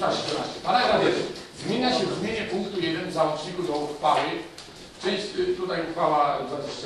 314. Paragraf 1. Zmienia się brzmienie punktu 1 w załączniku do uchwały. Część, tutaj uchwała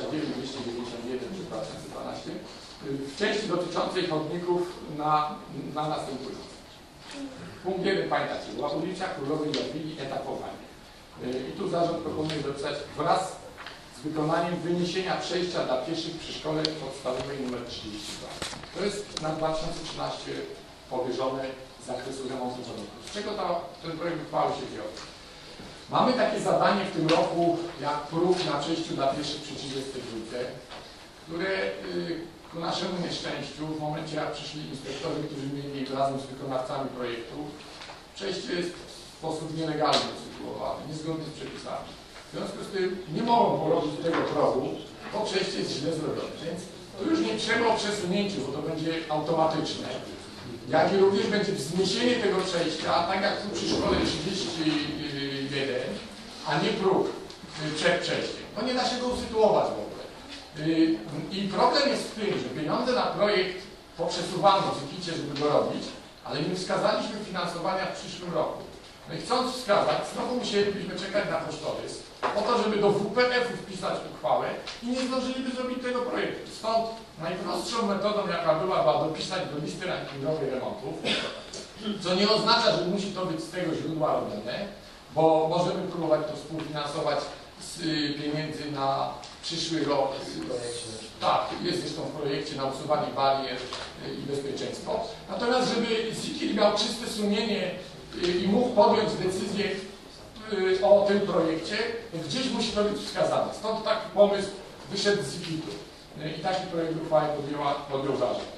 29-291/2012 w części dotyczącej chodników na następujące. Punkt 1 pamiętacie, była ulica Królowej Jadwigi, etapowanie. I tu zarząd proponuje dopisać wraz z wykonaniem wyniesienia przejścia dla pieszych przy szkole podstawowej nr 32. To jest na 2013 powierzone z zakresu remontu chodników. Z czego ten projekt uchwały się wziął? Mamy takie zadanie w tym roku, jak próg na przejściu dla pieszych przy 32, które ku naszemu nieszczęściu, w momencie jak przyszli inspektorzy, którzy mieli razem z wykonawcami projektu, przejście jest w sposób nielegalny usytuowane, niezgodny z przepisami. W związku z tym nie mogą porobić tego progu, bo przejście jest źle zrobione. Więc tu już nie trzeba o przesunięciu, bo to będzie automatyczne. Jak i również będzie wzniesienie tego przejścia, tak jak tu przy szkole 31, a nie próg przed przejściem. To nie da się go usytuować w ogóle. I problem jest w tym, że pieniądze na projekt poprzesuwano sypicie, żeby go robić, ale nie wskazaliśmy finansowania w przyszłym roku. No i chcąc wskazać, znowu musielibyśmy czekać na kosztorys, po to, żeby do WPF-u wpisać uchwałę i nie zdążyliby zrobić tego projektu. Stąd najprostszą metodą, jaka była dopisać do listy rankingowej remontów, co nie oznacza, że musi to być z tego źródła robione, bo możemy próbować to współfinansować z pieniędzy na przyszły rok. Tak, jest zresztą w projekcie na usuwanie barier i bezpieczeństwo. Natomiast, żeby ZIKIR miał czyste sumienie i mógł podjąć decyzję o tym projekcie, gdzieś musi to być wskazane. Stąd taki pomysł wyszedł z ZIKIR-u i taki projekt uchwały podjął zarząd.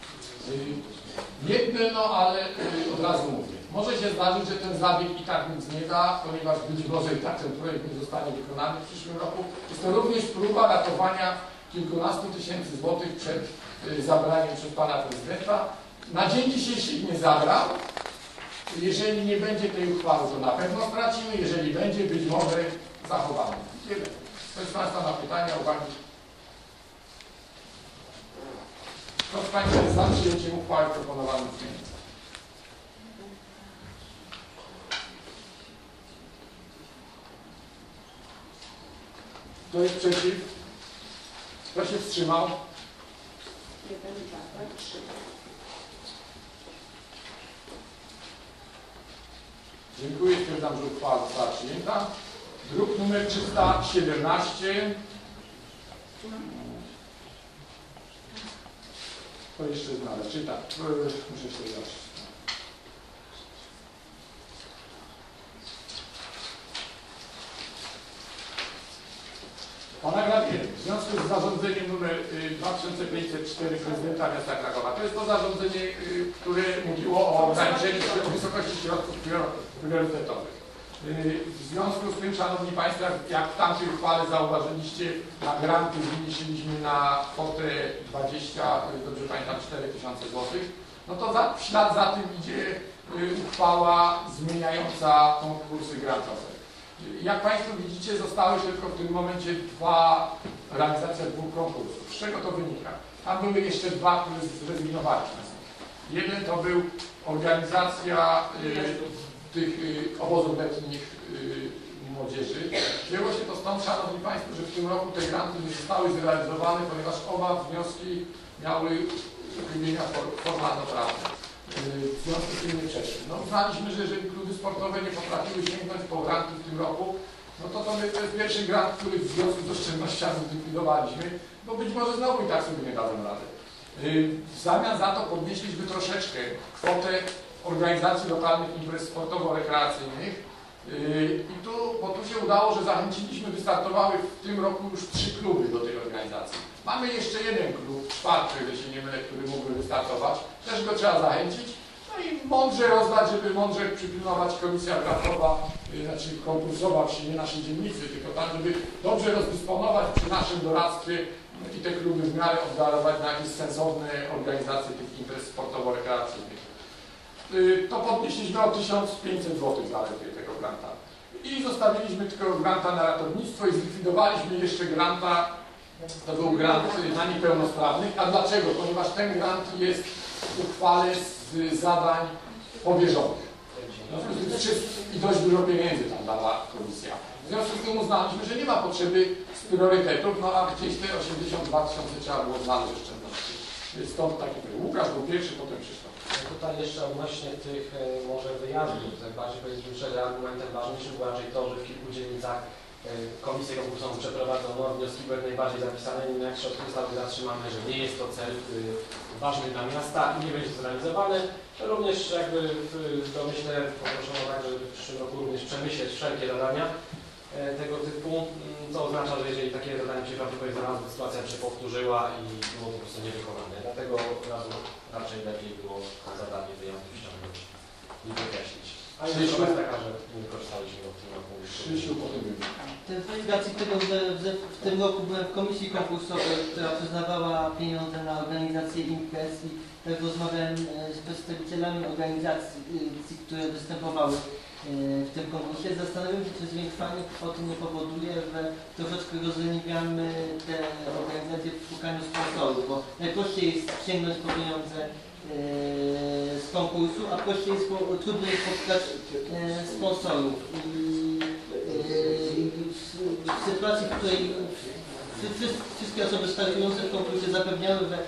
Jedno, ale od razu mówię. Może się zdarzyć, że ten zabieg i tak nic nie da, ponieważ być może i tak ten projekt nie zostanie wykonany w przyszłym roku. Jest to również próba ratowania kilkunastu tysięcy złotych przed zabraniem przez pana prezydenta. Na dzień dzisiejszy nie zabrał. Jeżeli nie będzie tej uchwały, to na pewno stracimy. Jeżeli będzie, być może zachowamy. Tyle. To jest państwa na pytania, uwagi. Kto z państwa jest za przyjęciem uchwały proponowanej w zmianie? Kto jest przeciw? Kto się wstrzymał? 1, 2, 3. Dziękuję. Stwierdzam, że uchwała została przyjęta. Druk numer 317. To jeszcze znaleźć. Czytam. Muszę się zobaczyć. Paragraf 1. W związku z zarządzeniem nr 2504 prezydenta miasta Krakowa. To jest to zarządzenie, które mówiło o ograniczeniu wysokości środków priorytetowych. W związku z tym, szanowni państwo, jak w tamtej uchwale zauważyliście, na granty zmniejszyliśmy na kwotę 20, dobrze pamiętam, 4000 zł. No to w ślad za tym idzie uchwała zmieniająca konkursy grantowe. Jak państwo widzicie, zostały tylko w tym momencie realizacja dwóch konkursów. Z czego to wynika? Tam były jeszcze dwa, które zrezygnowaliśmy. Jeden to był organizacja tych obozów letnich młodzieży. Wzięło się to stąd, szanowni państwo, że w tym roku te granty nie zostały zrealizowane, ponieważ oba wnioski miały uchybienia formalno-prawne. W związku z tym nie przeszły. No, uznaliśmy, że jeżeli kluby sportowe nie potrafiły sięgnąć po granty w tym roku, no to jest pierwszy grant, który w związku z oszczędnościami zlikwidowaliśmy, bo być może znowu i tak sobie nie dadzą rady. W zamian za to podnieśliśmy troszeczkę kwotę organizacji lokalnych imprez sportowo-rekreacyjnych bo tu się udało, że zachęciliśmy, wystartowały w tym roku już 3 kluby do tej organizacji. Mamy jeszcze jeden klub, 4, jeśli się nie mylę, który mógłby wystartować. Też go trzeba zachęcić. No i mądrze rozdać, żeby mądrze przypilnować komisja brakowa, znaczy konkursowa przy nie naszej dzielnicy, tylko tak, żeby dobrze rozdysponować przy naszym doradztwie i te kluby w miarę obdarować na jakieś sensowne organizacje tych imprez sportowo-rekreacyjnych. To podnieśliśmy o 1500 zł zaledwie tego granta. I zostawiliśmy tylko granta na ratownictwo i zlikwidowaliśmy jeszcze granta, to był grant na niepełnosprawnych. A dlaczego? Ponieważ ten grant jest w uchwale z zadań powierzonych. W związku z tym i dość dużo pieniędzy tam dała komisja. W związku z tym uznaliśmy, że nie ma potrzeby z priorytetów, no a gdzieś te 82 000 trzeba było znaleźć oszczędności. Stąd taki Łukasz był pierwszy, potem Krzysztof. Tutaj jeszcze odnośnie tych może wyjazdów, bardziej powiedzmy, że argumentem ważniejszym był raczej to, że w kilku dzielnicach komisje konkursowe przeprowadzono, wnioski były najbardziej zapisane, nie jak środki zostały zatrzymane, że nie jest to cel ważny dla miasta i nie będzie zrealizowany. Również jakby w domyśle poproszono tak, żeby w przyszłym roku również przemyśleć wszelkie zadania tego typu, co oznacza, że jeżeli takie zadanie się prawdopodobnie znalazło, sytuacja się powtórzyła i było po prostu niewykonane. Dlatego raczej lepiej było to zadanie wyjątku ściągnąć i wykreślić. A jest taka, że nie korzystaliśmy od tym roku. Krzysiu, potem Z racji tego, że w tym roku byłem w komisji konkursowej, która przyznawała pieniądze na organizację imprez i tak rozmawiałem z przedstawicielami organizacji, które występowały w tym konkursie. Zastanawiam się, czy zwiększanie kwoty nie powoduje, że troszeczkę rozleniwiamy te organizacje w szukaniu sponsorów, bo najprościej jest sięgnąć po pieniądze z konkursu, a prościej jest trudniej spotkać sponsorów. W sytuacji, w której wszystkie osoby startujące w konkursie zapewniały, że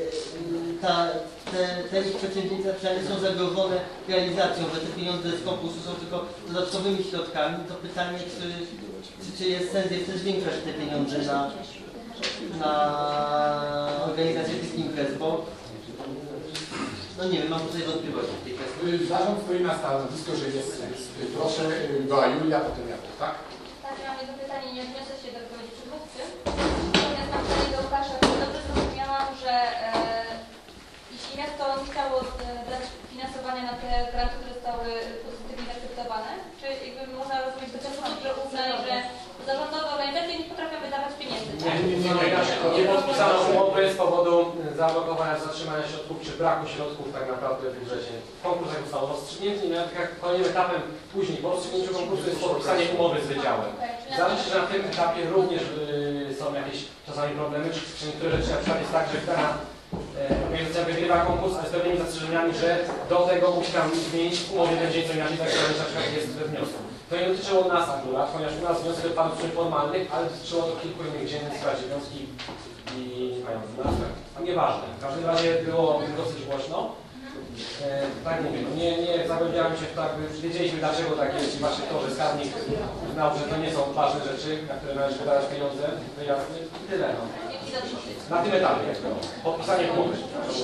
te ich przedsięwzięcia nie są zagrożone realizacją, że te pieniądze z konkursu są tylko dodatkowymi środkami, to pytanie, czy jest sens jeszcze zwiększać te pieniądze na organizację tych imprez, bo no nie wiem, mam tutaj wątpliwości w tej kwestii. Zarząd stoi na stanowisku, że jest sens. Proszę, była Julia, potem ja, tak? Tak, ja mam jedno pytanie, nie odniosę się do wypowiedzi przedmówcy. Natomiast mam pytanie do Łukasza, czy dobrze zrozumiałam, że jeśli miasto nie chciało dać finansowania na te granty, które zostały pozytywnie zaakceptowane, czy jakby można rozumieć to w ten sposób, że uznali, że zarządowe organizacje nie potrafią wydawać pieniędzy? Nie podpisano umowy z powodu zablokowania, zatrzymania środków, czy braku środków tak naprawdę w budżecie. Konkurs jak został rozstrzygnięty, jak kolejnym etapem później po rozstrzygnięciu konkursu jest podpisanie umowy z wydziałem. Zależy się, że na tym etapie również są jakieś czasami problemy, czy niektóre rzeczy na przykład jest tak, że dana organizacja wygrywa konkurs, ale z pewnymi zastrzeżeniami, że do tego musi tam zmienić w umowie będzie co inaczej, tak jak na przykład jest we wniosku. To nie dotyczyło nas akurat, ponieważ u nas wnioski padły przy formalnych, ale dotyczyło to kilku innych dziennych w sprawie wnioski i mających. To nieważne. W każdym razie było dosyć głośno. Tak mówię, no nie zagłębiałem się w tak, wiedzieliśmy dlaczego tak jest i właśnie to, że skarbnik uznał, że to nie są ważne rzeczy, na które należy wydawać pieniądze, wyjazdy i tyle. No. Na tym etapie, podpisanie umowy.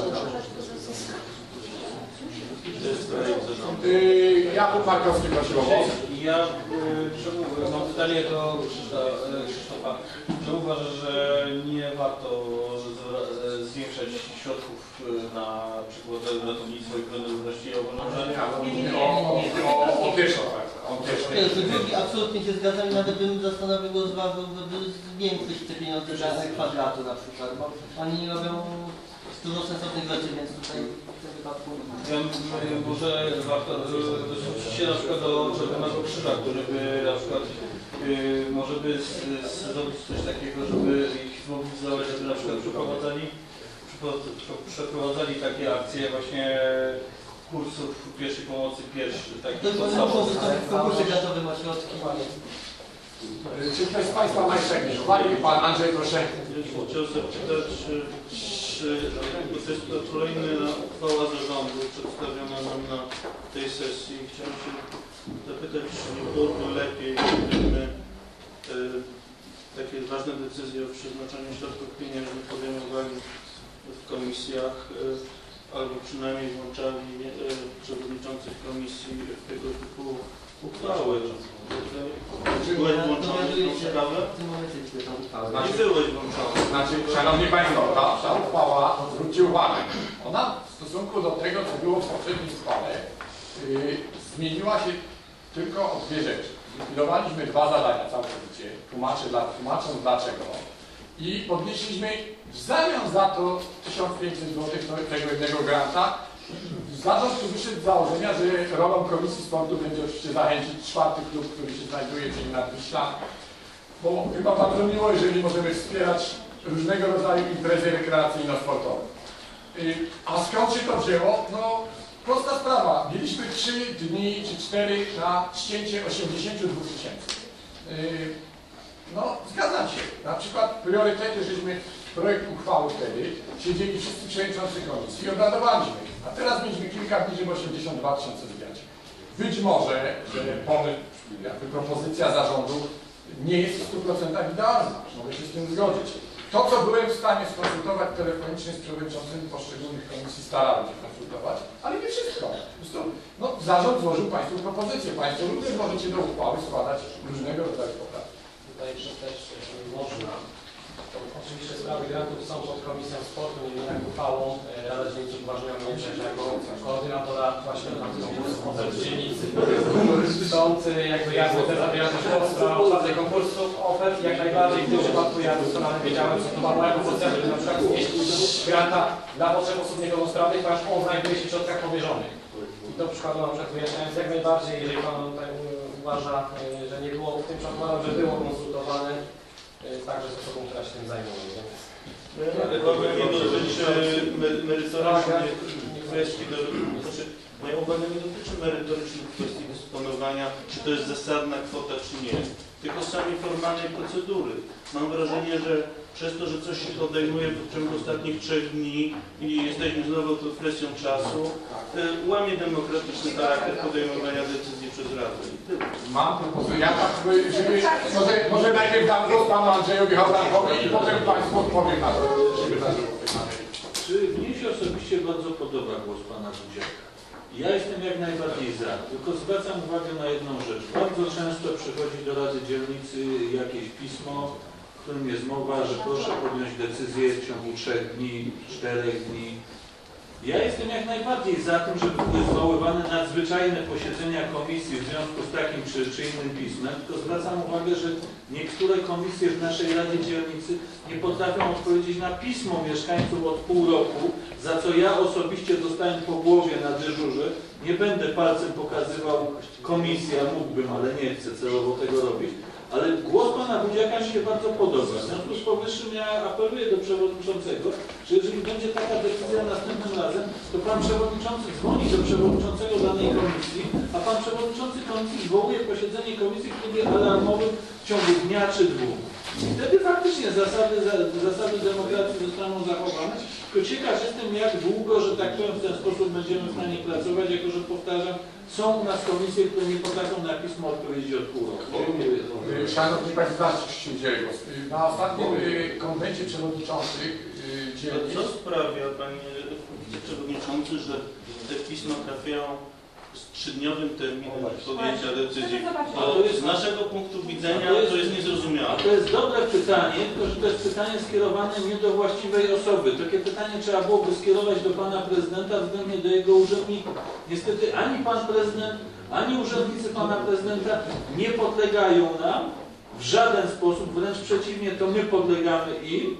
Jakub Markowski prosił o głos. Ja mam pytanie do Krzysztofa. Czy uważasz, że nie warto zwiększać środków na przykład ratownictwo i ochronę ludności? O pierwszą. Drugi absolutnie się zgadzam i nawet bym zastanowił, rozważył, żeby zwiększyć te pieniądze dla kwadratu na przykład, bo oni robią dużo sensownych rzeczy, więc tutaj w tym wypadku... Może warto zwrócić się na przykład do Czerwonego Krzyża, który by na przykład może by zrobić coś takiego, żeby ich zmobilizować, żeby na przykład przeprowadzali takie akcje właśnie kursów pierwszej pomocy, takich podstawowych. W konkursie gradowym o środki. Czy ktoś z Państwa ma jeszcze jakieś uwagi? Pan Andrzej, proszę. Chciałem zapytać, czy to jest kolejna uchwała zarządu przedstawiona nam na tej sesji. Chciałem się zapytać, czy nie byłoby lepiej, gdybyśmy takie ważne decyzje o przeznaczaniu środków pieniężnych podejmowali w komisjach, albo przynajmniej włączali przewodniczących komisji w tego typu uchwały. Byłeś włączony w tą sprawę? Nie byłeś włączony. Znaczy, Szanowni Państwo, ta uchwała, zwróćcie uwagę, ona w stosunku do tego, co było w poprzedniej uchwale, zmieniła się tylko o dwie rzeczy. Zlikwidowaliśmy dwa zadania całkowicie, tłumacząc dlaczego, i podnieśliśmy w zamian za to 1500 zł tego jednego granta. Zarząd tu wyszedł z założenia, że rolą Komisji Sportu będzie oczywiście zachęcić czwarty klub, który się znajduje, czyli Nadwiśla, bo chyba bardzo miło, jeżeli możemy wspierać różnego rodzaju imprezy rekreacyjno-sportowe. A skąd się to wzięło? No, Prosta sprawa. Mieliśmy 3 dni czy 4 na ścięcie 82 000. No, zgadzam się. Na przykład priorytety, żeśmy projekt uchwały wtedy, siedzieli wszyscy przewodniczący komisji i obradowaliśmy. A teraz mieliśmy kilka dni, żeby 82 000 zwiać. Być może, że pomysł, jakby propozycja zarządu nie jest w 100% idealna. Mogę się z tym zgodzić. To, co byłem w stanie skonsultować telefonicznie z przewodniczącymi poszczególnych komisji, starałem się konsultować, ale nie wszystko. Po prostu, no, zarząd złożył Państwu propozycję. Państwo również możecie do uchwały składać różnego rodzaju poprawki. Tutaj jeszcze też można. Oczywiście sprawy grantów są pod Komisją Sportu, nie jak uchwałą. Rada Dzielnicy uważają mnie jako koordynatora właśnie konkursu dzielnicy. Stąd jakby ja też zabieram też otwartych konkursów, ofert jak najbardziej. W tym przypadku ja doskonale wiedziałem, co to ma moja propozycja, żeby na przykład zmieścić granta dla potrzeb osób niepełnosprawnych, ponieważ on znajduje się w środkach powierzonych. I to przykładu na przykład wyjaśniając jak najbardziej, jeżeli Pan tutaj uważa, że nie było w tym przypadku, że było konsultowane także z osobą, która się tym zajmuje. Ale uwaga nie dotyczy merytorycznych kwestii, moja uwaga nie dotyczy merytorycznych kwestii dysponowania, czy to jest zasadna kwota, czy nie, tylko samej formalnej procedury. Mam wrażenie, że przez to, że coś się podejmuje w ciągu ostatnich 3 dni i jesteśmy znowu pod presją czasu, łamie demokratyczny charakter podejmowania decyzji przez Radę. Mam propozycję. Ja tak, żeby, może najpierw dam głos Panu Andrzejowi Hałdankowi i potem Państwu odpowiem na to, żeby zażyło tej materii. Czy mnie się osobiście bardzo podoba głos Pana Budziaka? Ja jestem jak najbardziej za, tylko zwracam uwagę na jedną rzecz. Bardzo często przychodzi do Rady Dzielnicy jakieś pismo, w którym jest mowa, że proszę podjąć decyzję w ciągu 3 dni, 4 dni. Ja jestem jak najbardziej za tym, żeby były zwoływane nadzwyczajne posiedzenia komisji w związku z takim czy innym pismem, tylko zwracam uwagę, że niektóre komisje w naszej Radzie Dzielnicy nie potrafią odpowiedzieć na pismo mieszkańców od pół roku, za co ja osobiście dostałem po głowie na dyżurze. Nie będę palcem pokazywał komisji, a mógłbym, ale nie chcę celowo tego robić. Ale głos Pana Budziaka mi się bardzo podoba. W związku z powyższym ja apeluję do Przewodniczącego, że jeżeli będzie taka decyzja następnym razem, to Pan Przewodniczący dzwoni do Przewodniczącego danej komisji, a Pan Przewodniczący komisji zwołuje posiedzenie komisji w trybie alarmowym w ciągu dnia czy 2. I wtedy faktycznie zasady demokracji zostaną zachowane. Tylko ciekaw jestem, jak długo, że tak powiem, w ten sposób będziemy w stanie pracować, jako że powtarzam, są u nas komisje, które nie potrafią na pismo odpowiedzieć od pół roku. Szanowni Państwo, zaraz się udzielę głos. Na ostatnim konwencie przewodniczących dzielnic... Co sprawia, Panie Wiceprzewodniczący, że te pisma trafiają z 3-dniowym terminem podjęcia decyzji? To jest z naszego punktu widzenia to jest niezrozumiałe. A to jest dobre pytanie, tylko że to jest pytanie skierowane nie do właściwej osoby. Takie pytanie trzeba byłoby skierować do Pana Prezydenta względnie do jego urzędników. Niestety ani Pan Prezydent, ani urzędnicy Pana Prezydenta nie podlegają nam w żaden sposób, wręcz przeciwnie, to my podlegamy im,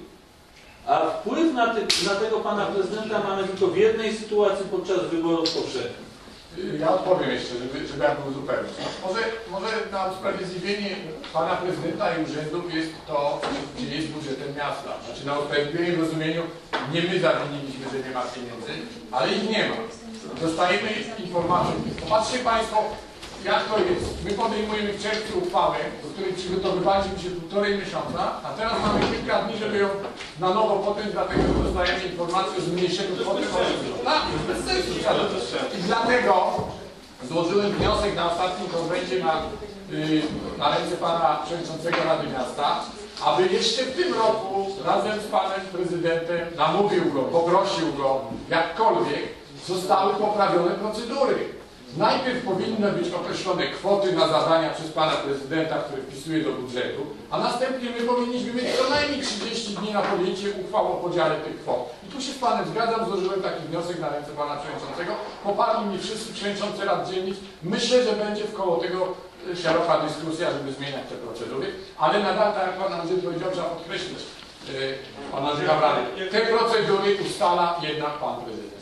a wpływ na tego Pana Prezydenta mamy tylko w jednej sytuacji podczas wyborów powszechnych. Ja odpowiem jeszcze, żeby ja był zupełny. Może na usprawiedliwienie Pana Prezydenta i urzędów jest to, gdzie jest budżetem miasta. Znaczy na usprawiedliwienie w rozumieniu nie my zawiniliśmy, że nie ma pieniędzy, ale ich nie ma. Dostajemy informację. Popatrzcie Państwo, jak to jest. My podejmujemy w czerwcu uchwałę, do której przygotowywaliśmy się 1,5 miesiąca, a teraz mamy kilka dni, żeby ją na nowo potem, dlatego że dostajemy informację o zmniejszeniu kwoty. Bez sensu. I dlatego złożyłem wniosek na ostatnim konwencie na ręce Pana Przewodniczącego Rady Miasta, aby jeszcze w tym roku razem z Panem Prezydentem namówił go, poprosił go, jakkolwiek zostały poprawione procedury. Najpierw powinny być określone kwoty na zadania przez Pana Prezydenta, które wpisuje do budżetu, a następnie my powinniśmy mieć co najmniej 30 dni na podjęcie uchwał o podziale tych kwot. I tu się z Panem zgadzam, złożyłem taki wniosek na ręce Pana Przewodniczącego. Poparli mnie wszyscy przewodniczący Rad Dzielnic. Myślę, że będzie wkoło tego szeroka dyskusja, żeby zmieniać te procedury, ale nadal, tak jak Pan Andrzej powiedział, trzeba podkreślić, Pan Andrzej Hałdanek, te procedury ustala jednak Pan Prezydent.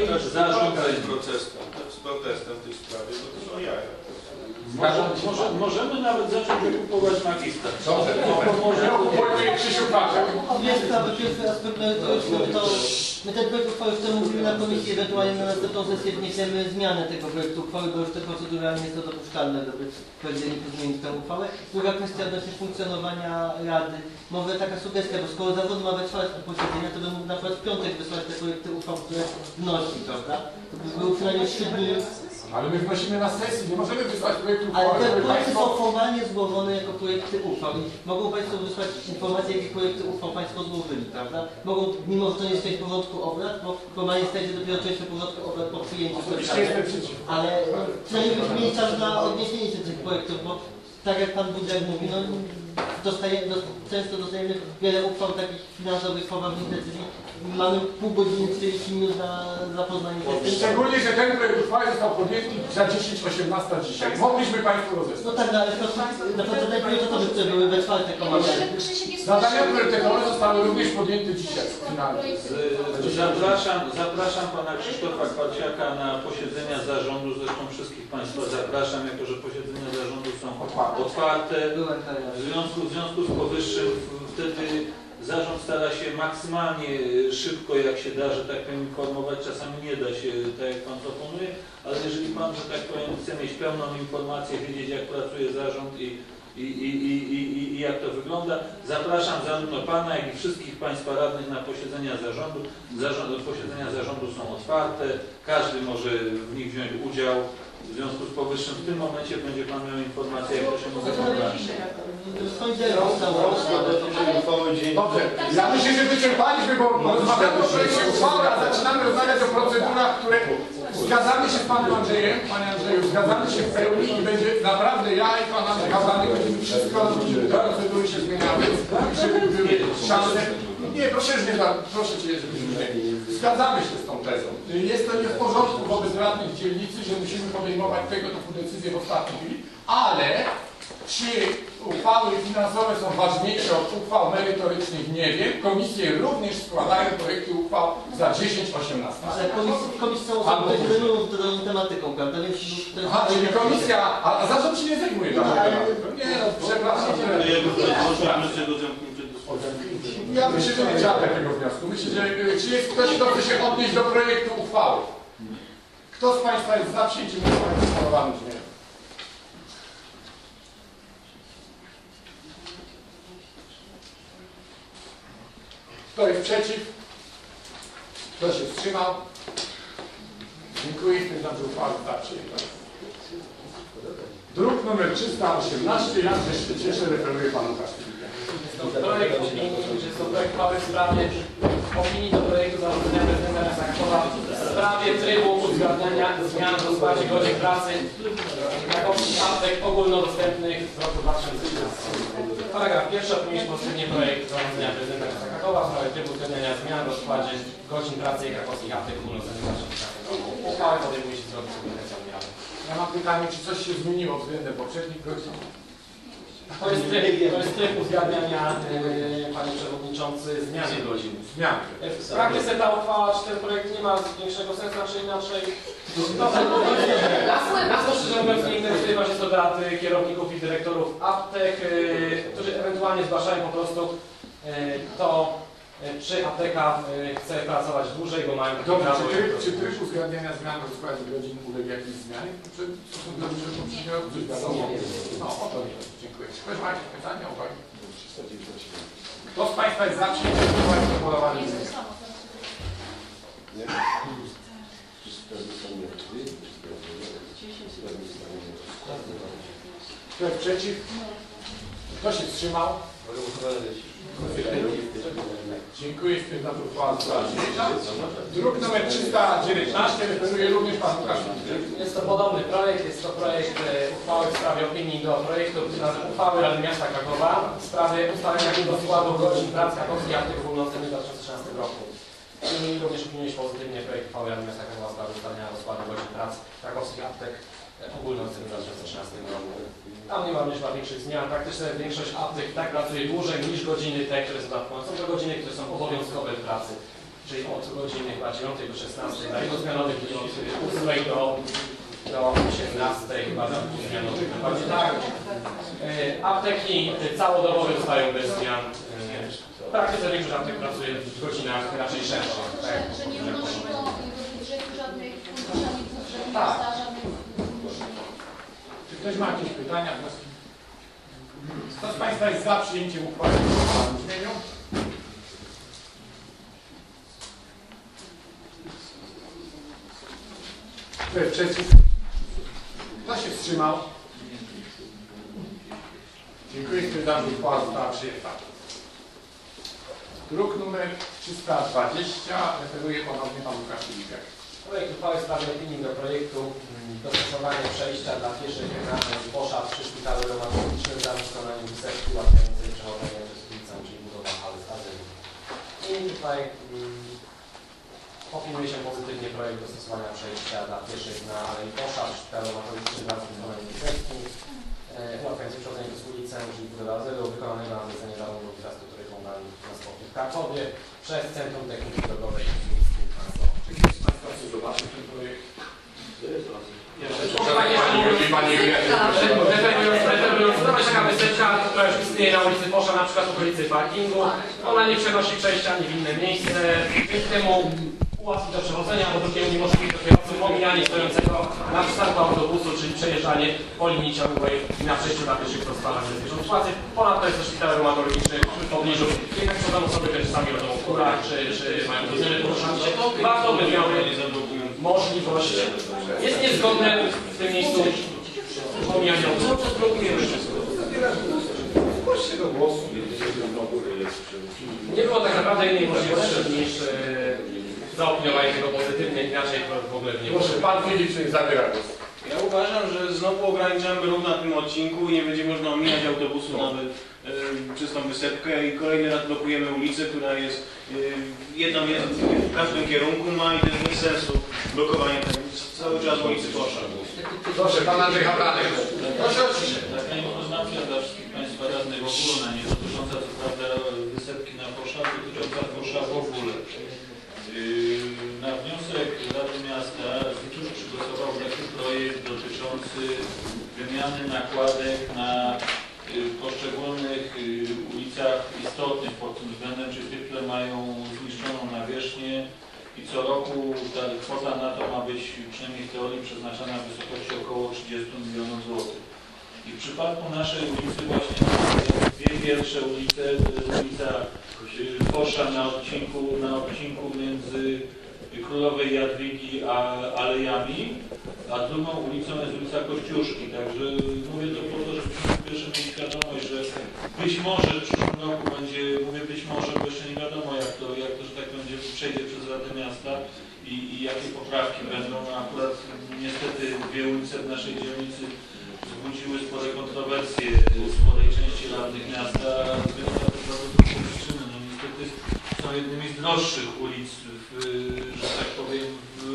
Z protestem w tej sprawie, bo to są jaja. Możemy nawet zacząć kupować magistra. Dobrze, ja kupujmy Krzysiu Paczek. Obie sprawy, pierwszy aspekt merytoryczny to My ten projekt uchwały, w którym mówimy na komisji, ewentualnie na następną sesję wniesiemy zmianę tego projektu uchwały, bo już te proceduralnie jest to dopuszczalne, żeby październiku zmienić tę uchwałę. Druga kwestia odnośnie funkcjonowania Rady. Może taka sugestia, bo skoro zarząd ma we czwartek posiedzenia, to bym mógł na przykład w piątek wysłać te projekty uchwał, które wnosi, prawda? To by było przynajmniej 3 dni. Ale my wnosimy na sesji, nie możemy wysłać projektu Ale uchwały, te żeby projekty są Państwo... formalnie złożone jako projekty uchwał. I mogą Państwo wysłać informacje, jakie projekty uchwał Państwo złożyli, prawda? Mogą, mimo że to nie jest część porządku obrad, bo formalnie stajecie dopiero częścią porządku obrad po przyjęciu Oczywiście jestem przeciw. ale przynajmniej byśmy mieli czas na odniesienie się do tych projektów, bo tak jak Pan Budżet mówi, no, często dostajemy wiele uchwał takich finansowych, poważnych decyzji. Mamy pół godziny, 40 minut na zapoznanie się z tym. Szczególnie, że ten projekt uchwały został podjęty za 10:18 dzisiaj. Mogliśmy Państwu rozesłać. No tak, no, ale na przykład zadania priorytetowe, które były we czwartek omawiane. Zadania priorytetowe zostały również podjęte dzisiaj. Finalnie. Zapraszam pana Krzysztofa Kwarciaka na posiedzenia zarządu, zresztą wszystkich państwa zapraszam, jako że posiedzenia zarządu są otwarte. W związku z powyższym wtedy zarząd stara się maksymalnie szybko, jak się da, że tak powiem, informować. Czasami nie da się, tak jak Pan proponuje, ale jeżeli Pan, że tak powiem, chce mieć pełną informację, wiedzieć, jak pracuje zarząd i jak to wygląda, zapraszam zarówno Pana, jak i wszystkich Państwa radnych na posiedzenia zarządu. Posiedzenia zarządu są otwarte, każdy może w nich wziąć udział. W związku z powyższym w tym momencie będzie Pan miał informację, jak to się może wydarzyć. Dobrze, ja myślę, że wyczerpaliśmy, bo rozmawiamy o projekcie uchwały, a zaczynamy rozmawiać o procedurach, które zgadzamy się z Panem Andrzejem, Panie Andrzeju, zgadzamy się w pełni i będzie naprawdę ja i Pan Andrzej Gawrany będziemy wszystko robić, żeby te procedury się zmieniały, żeby były szanse. Nie, proszę Cię, żebyśmy nie. Zgadzamy się z tą tezą. Jest to nie w porządku wobec radnych dzielnicy, że musimy podejmować tego typu decyzje w ostatniej chwili, ale czy uchwały finansowe są ważniejsze od uchwał merytorycznych, nie wiem. Komisje również składają projekty uchwał za 10:18. Ale komisje są osoby, które się zajmują daną tematyką, prawda? Więc to jest... Aha, czyli komisja, a zarząd się nie zajmuje daną tematyką. Nie no, przepraszam. Ja myślę, że nie trzeba takiego wniosku. Myślę, że czy jest ktoś, kto chce się odnieść do projektu uchwały? Kto z Państwa jest za przyjęciem uchwały w proponowanym brzmieniu? Kto jest przeciw? Kto się wstrzymał? Dziękuję. Stwierdzam, że uchwała została przyjęta. Druk numer 318. Jan Szczycieszy referuje Panu Kasztylika. Jest to projekt uchwały w sprawie opinii do projektu zarządzenia prezydenta miasta Krakowa w sprawie trybu uzgadniania zmian w rozkładzie godzin pracy krakowskich aptek ogólnodostępnych z roku 2013. Paragraf pierwszy. Opiniuje pozytywnie projekt zarządzenia prezydenta miasta Krakowa w sprawie trybu uzgadniania zmian w rozkładzie godzin pracy krakowskich aptek ogólnodostępnych w 2013 roku. Uchwałę podejmuje się zgodnie z kompetencjami Rady. Ja mam pytanie, czy coś się zmieniło względem poprzednich godzin? To jest tryb uzgadniania, Panie Przewodniczący, zmiany godzin. Zmiany. W praktyce ta uchwała, czy ten projekt nie ma większego sensu, czy inaczej. Nas to szczerze mówiąc nie interesuje właśnie co do rady kierowników i dyrektorów aptek, którzy ewentualnie zgłaszają po prostu to, czy apteka chce pracować dłużej, bo mają takie Dobrze, prawo. czy tryb uzgadniania zmian w rozkładzie godzin uległ jakiejś zmianie? No, o to nie. Dziękuję. Czy ktoś ma jakieś pytania, uwagi? Kto z Państwa jest za przyjęciem uchwały w proponowanym brzmieniu? Kto jest przeciw? Kto się wstrzymał? Dziękuję. Stwierdzam, że uchwała została przyjęta. Druk nr 319 referuje również Pan Łukasz. Jest to podobny projekt, jest to projekt uchwały w sprawie opinii do projektu uchwały Rady Miasta Krakowa w sprawie ustalenia składu godzin prac krakowskich aptek ogólnodostępnych w 2013 roku. I również opiniuje się pozytywnie projekt uchwały Rady Miasta Krakowa w sprawie ustalenia rozkładu godzin prac krakowskich aptek ogólnodostępnych w 2013 roku. Tam nie ma również większych zmian. Praktycznie większość aptek tak pracuje dłużej niż godziny te, które są dodatkowe. Są to godziny, które są obowiązkowe w pracy. Czyli od godziny chyba 9 do 16, dla jednozmianowych od 8 do 18, chyba za półzmianowych. Tak. Apteki całodobowe zostają bez zmian w praktyce większość radnych pracuje w godzinach raczej szerszych. Tak? Że nie wnosi do budżetu żadnych funduszy, ani budżetu Tak. miasta, żadnych funduszy. Czy ktoś ma jakieś pytania, wnioski? Kto z Państwa jest za przyjęciem uchwały w brzmieniu? Kto jest przeciw? Kto się wstrzymał? Dziękuję. Stwierdzam, że uchwała została przyjęta. Druk numer 320 referuje ponownie pan Łukasz Filipek. Projekt uchwały w sprawie opinii do projektu dostosowanie przejścia dla pieszych na poszat przy szpitalu reumatologicznym za wykonaniem wysepki ułatwiającej przechodzenie przez ulicę, czyli budowa haly stadynu. I tutaj opiniuje się pozytywnie projekt dostosowania przejścia dla pieszych na Alei Poszat przy szpitalu reumatologicznym za wykonaniem wysepki ułatwiającej przechodzenie przez ulicę, czyli budowę azylu wykonanego na zlecenie zarządu infrastruktury komunalnej i transportu w Krakowie przez Centrum Techniki Drogowej i Miejskim Transportu. Czy ktoś z Państwa chce zobaczyć ten projekt? Zdawać taka wysepka, która już istnieje na ulicy Posza, na przykład w okolicy parkingu. Ona nie przenosi przejścia ani w inne miejsce. Dzięki temu ułatwi do przechodzenia, bo drugie uniemożliwi do kierowcy pomijanie stojącego na przystanku autobusu, czyli przejeżdżanie po linii ciągłej i na przejściu dla pieszych rozpalania zwierząt płacy. Ponadto jest to szpital reumatologiczny w pobliżu. Jednak są tam osoby, które sami rodzą w górach, czy mają rodziny poruszające. Warto by miały możliwość. Jest niezgodne w tym miejscu pomijanie autobusu. Nie było tak naprawdę innej możliwości niż zaopiniowanie tego pozytywnie, inaczej w ogóle nie Proszę, pan Filip zabiera głos. Ja uważam, że znowu ograniczamy ruch na tym odcinku i nie będzie można omijać autobusu nawet przez tą wysepkę i kolejny raz blokujemy ulicę, która jest jedną jest w każdym kierunku ma i to jest bez sensu blokowanie cały czas ulicy Posza. Proszę, pan Andrzej Habranek. Proszę o ciszę. Taka informacja dla wszystkich Państwa radnych ogólna, nie dotycząca co prawda wysepki na Posza, dotycząca Posza w ogóle. Na wniosek Rady Miasta ZIKiT przygotował taki projekt dotyczący wymiany nakładek na poszczególnych ulicach istotnych pod tym względem, czyli tych, które mają zniszczoną nawierzchnię i co roku ta kwota na to ma być przynajmniej w teorii przeznaczana w wysokości około 30 milionów złotych. I w przypadku naszej ulicy właśnie dwie pierwsze ulice, to jest ulica Posza na odcinku między Królowej Jadwigi a Alejami, a drugą ulicą jest ulica Kościuszki. Także mówię to po to, żebyśmy po pierwsze mieli świadomość, że być może w przyszłym roku będzie, mówię być może, bo jeszcze nie wiadomo jak to że tak będzie, przejdzie przez Radę Miasta i jakie poprawki będą. No akurat niestety dwie ulice w naszej dzielnicy wzbudziły spore kontrowersje sporej części radnych miasta, wynika to z dwóch przyczyn. No niestety są jednymi z droższych ulic, że tak powiem,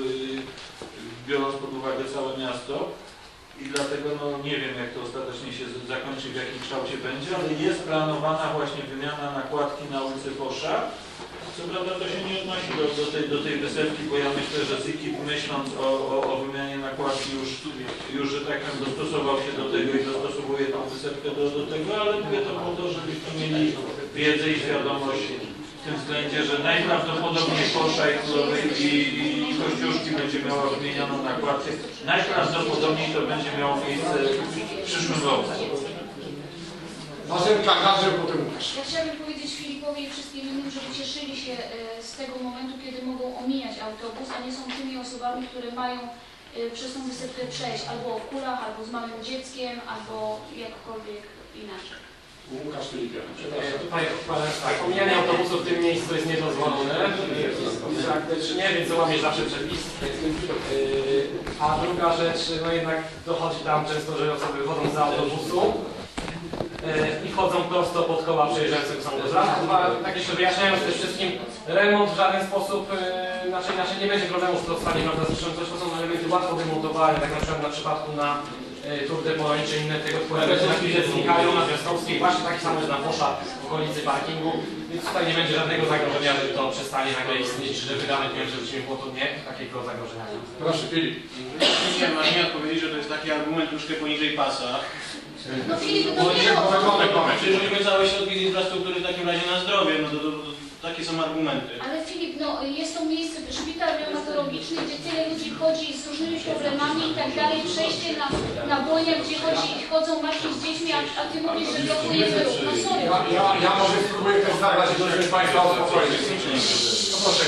biorąc pod uwagę całe miasto. I dlatego no, nie wiem, jak to ostatecznie się zakończy, w jakim kształcie będzie, ale jest planowana właśnie wymiana nakładki na ulicy Posza. Co prawda to się nie odnosi do tej wysepki, bo ja myślę, że ZIKiT myśląc o wymianie nakładki już, że tak powiem, dostosował się do tego i dostosowuje tą wysepkę do tego, ale mówię to po to, żebyśmy mieli wiedzę i świadomość w tym względzie, że najprawdopodobniej Posza i Królowej i Kościuszki będzie miała wymienioną nakładkę. Najprawdopodobniej to będzie miało miejsce w przyszłym roku. Potem Łukasz. Ja chciałabym powiedzieć Filipowi i wszystkim innym, żeby cieszyli się z tego momentu, kiedy mogą omijać autobus, a nie są tymi osobami, które mają przez tą wysepkę przejść albo w kulach, albo z małym dzieckiem, albo jakkolwiek inaczej. Łukasz Filipek. Tutaj tak, omijanie autobusu w tym miejscu jest niedozwolone praktycznie, więc łamiesz zawsze przepis. A druga rzecz, no jednak dochodzi tam często, że osoby wychodzą z autobusu i chodzą prosto pod koła przejeżdżającego samochodu. Tak jeszcze wyjaśniając też wszystkim, remont w żaden sposób, inaczej nie będzie problemu z dostaniem, prawda, zresztą to są elementy łatwo wymontowane, tak na przykład na przypadku na Tour de Pologne czy inne tego typu elementy, na chwilę znikają na Piastowskiej, właśnie taki sam jest na Posza w okolicy parkingu, więc tutaj nie będzie żadnego zagrożenia, że to przestanie nagle istnieć, że wydany pieniądze wrócimy po to, nie, takiego zagrożenia. Proszę, Filip. Nie ma nie odpowiedzieć, że to jest taki argument troszkę poniżej pasa. No Filip, to nie Czyli mówimy całe środki z infrastruktury w takim razie na zdrowie, no to jakie są argumenty. Ale Filip, no jest to miejsce, szpital reumatologiczny, gdzie tyle ludzi chodzi z różnymi problemami i tak dalej, przejście na Błonie, gdzie chodzą matki z dziećmi, a ty mówisz, że blokujemy ruch. No sorry. Ja może spróbuję też zabrać, żeby Państwa uspokoić. No proszę,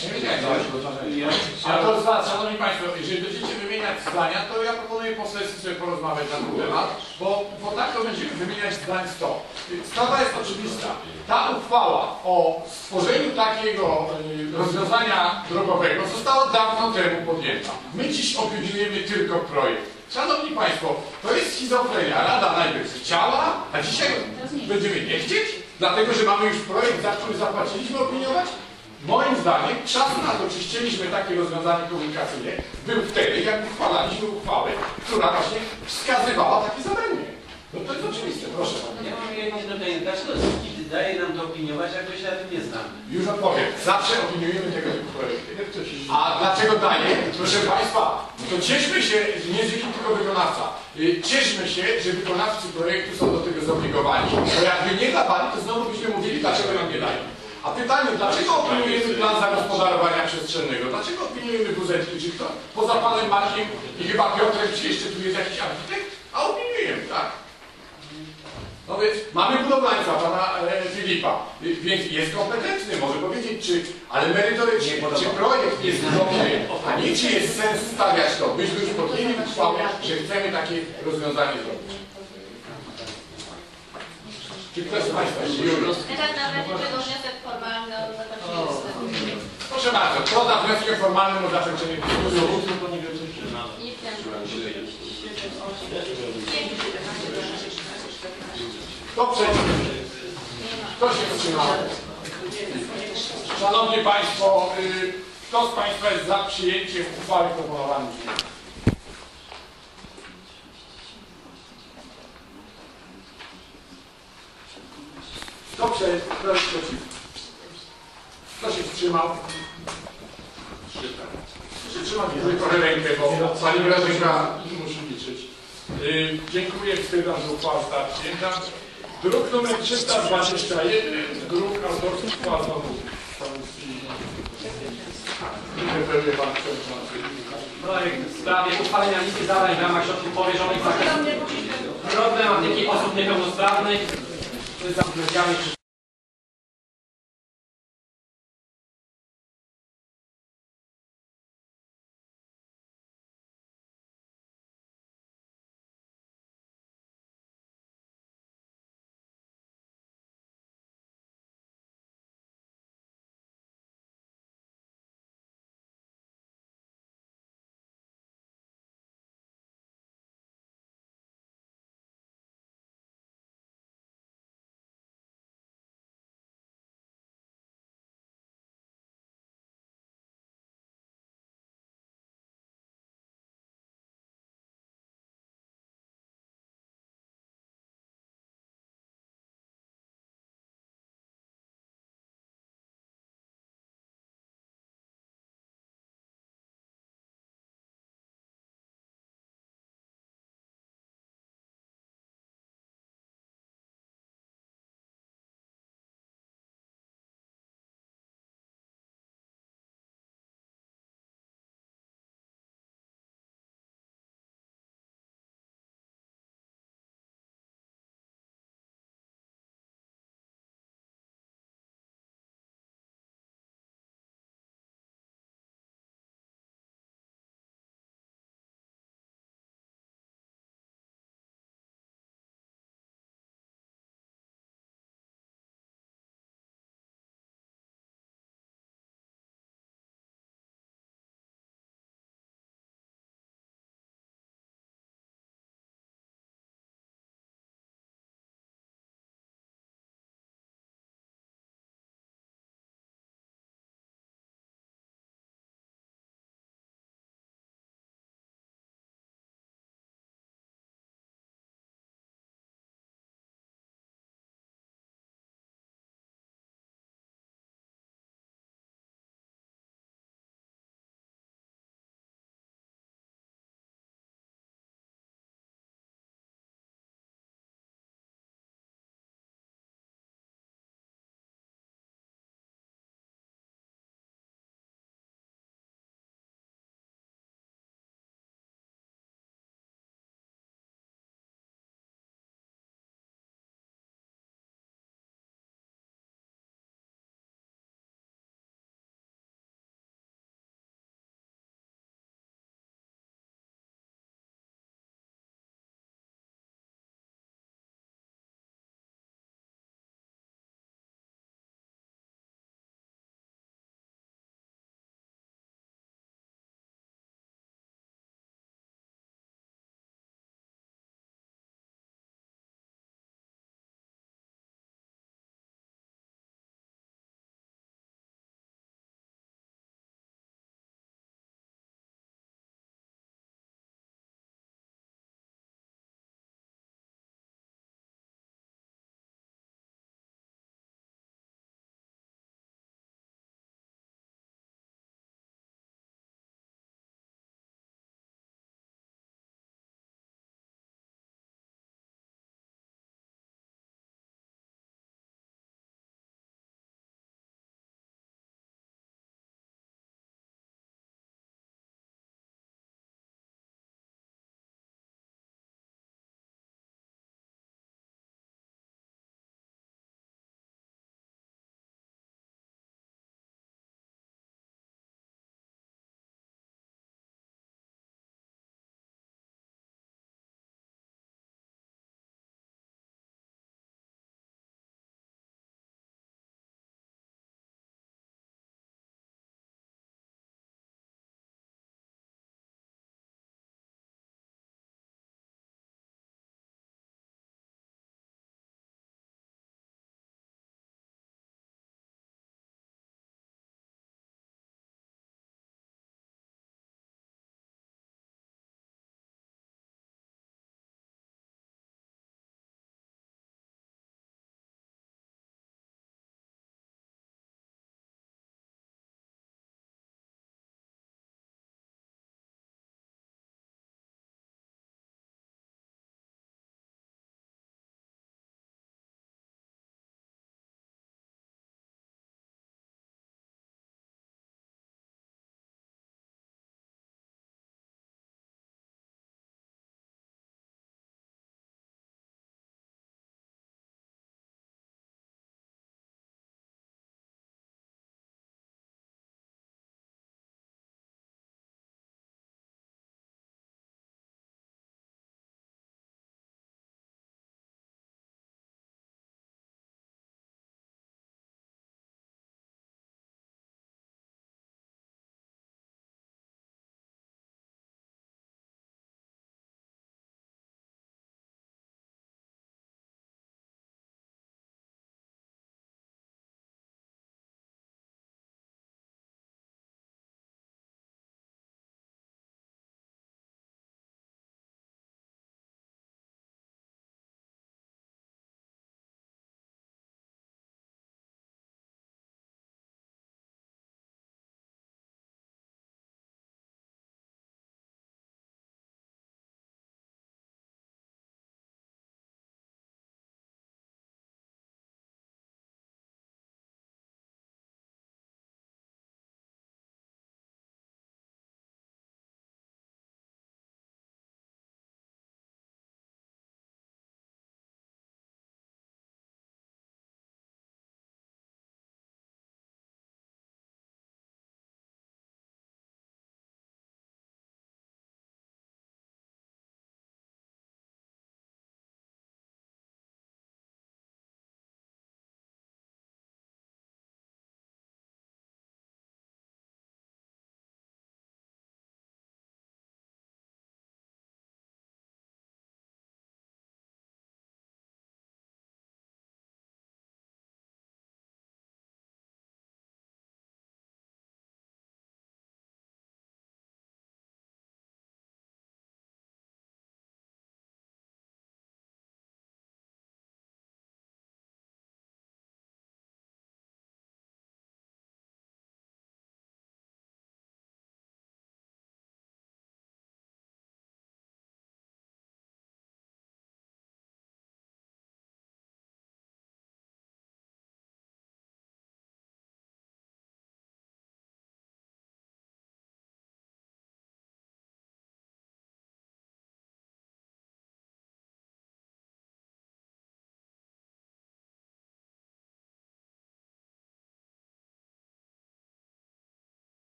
a to szanowni Państwo, jeżeli będziecie wymieniać zdania, to ja proponuję po sesji sobie porozmawiać na ten temat, bo tak to będziemy wymieniać zdań 100. Sprawa jest oczywista. Ta uchwała o stworzeniu takiego rozwiązania drogowego została dawno temu podjęta. My dziś opiniujemy tylko projekt. Szanowni Państwo, to jest schizofrenia. Rada najpierw chciała, a dzisiaj będziemy nie chcieć, dlatego że mamy już projekt, za który zapłaciliśmy opiniować. Moim zdaniem czas na to, czy chcieliśmy takie rozwiązanie komunikacyjne, był wtedy, jak uchwalaliśmy uchwałę, która właśnie wskazywała takie zadanie. No to jest oczywiste, proszę Pani. Ja mam jedno pytanie. Dlaczego CIT daje nam to opiniować, jak my się na tym nie znamy? Już odpowiem. Zawsze opiniujemy tego typu projekty. A dlaczego daje? Proszę Państwa, no to cieszmy się, nie z tylko wykonawca. Cieszmy się, że wykonawcy projektu są do tego zobligowani. Bo jakby nie dawali, to znowu byśmy mówili, dlaczego nam nie dają. A pytanie, dlaczego opiniujemy plan zagospodarowania przestrzennego? Dlaczego opiniujemy WZT? Czy kto? Poza Panem Markiem i chyba Piotrem, czy jeszcze tu jest jakiś architekt? A opiniujemy, tak? No więc mamy budowlańca, pana Filipa, więc jest kompetentny, może powiedzieć, ale merytorycznie, czy projekt jest dobry, a nie czy jest sens stawiać to. Myśmy już podjęli uchwałę, że chcemy takie rozwiązanie zrobić. Czy ktoś z Państwa jeszcze? Tak na razie tego wniosek formalny o zakończenie. Proszę bardzo, kto za wnioskiem formalnym o zakończenie dyskusji? Nie wiem. Kto przeciw? Kto się wstrzymał? Szanowni Państwo, kto z Państwa jest za przyjęciem uchwały proponowanej? Kto przeciw? Kto się wstrzymał? Przytrzymam trochę rękę, bo Pani Grażynka musi liczyć. Dziękuję, stwierdzam, że uchwała została przyjęta. Druk numer 321, druk autorski uchwała znowu. Interpeluje Pan Przewodniczący. Projekt w sprawie uchwalenia listy zadań w ramach środków powierzonych w zakresie problematyki osób niepełnosprawnych z zapowiedziami